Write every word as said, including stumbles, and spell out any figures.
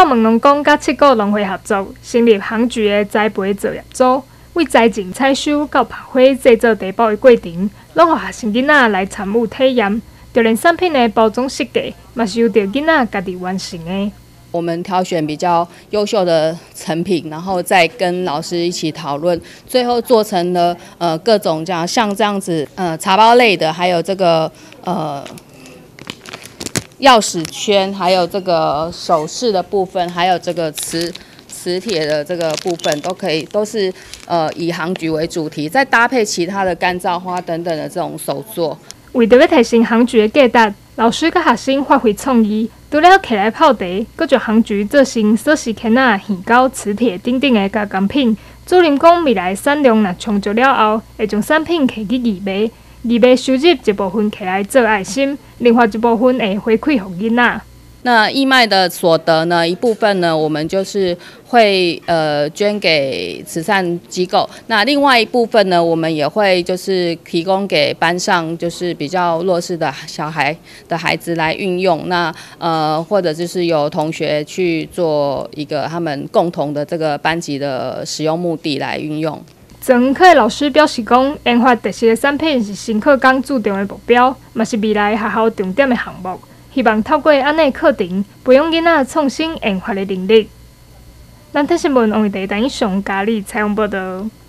靠问农工甲七股农会合作，成立行菊的栽培作业组，为栽种、采收到拍花制作地包的过程，拢互学生囡仔来参与体验。就连产品的包装设计，嘛是由着囡仔家己完成的。 我们挑选比较优秀的成品，然后再跟老师一起讨论，最后做成了呃各种这样像这样子呃茶包类的，还有这个呃钥匙圈，还有这个首饰的部分，还有这个磁磁铁的这个部分，都可以都是呃以行菊为主题，再搭配其他的干燥花等等的这种手作。 为着要提升行菊的价值，老师甲学生发挥创意。除了起来泡茶，阁将行菊做成锁匙圈仔、线钩、磁铁等等的加工品。主任讲，未来产量若充足了后，会将产品摕去义卖，义卖收入一部分起来做爱心，另外一部分会回馈给囡仔。 那义卖的所得呢，一部分呢，我们就是会呃捐给慈善机构。那另外一部分呢，我们也会就是提供给班上就是比较弱势的小孩的孩子来运用。那呃或者就是有同学去做一个他们共同的这个班级的使用目的来运用。 曾科的老师表示讲，研发特色的产品是新课纲注重的目标，嘛是未来学校重点的项目。希望透过安尼课程，培养囡仔创新研发的能力。咱台新闻王玉地等以上嘉义采访报道。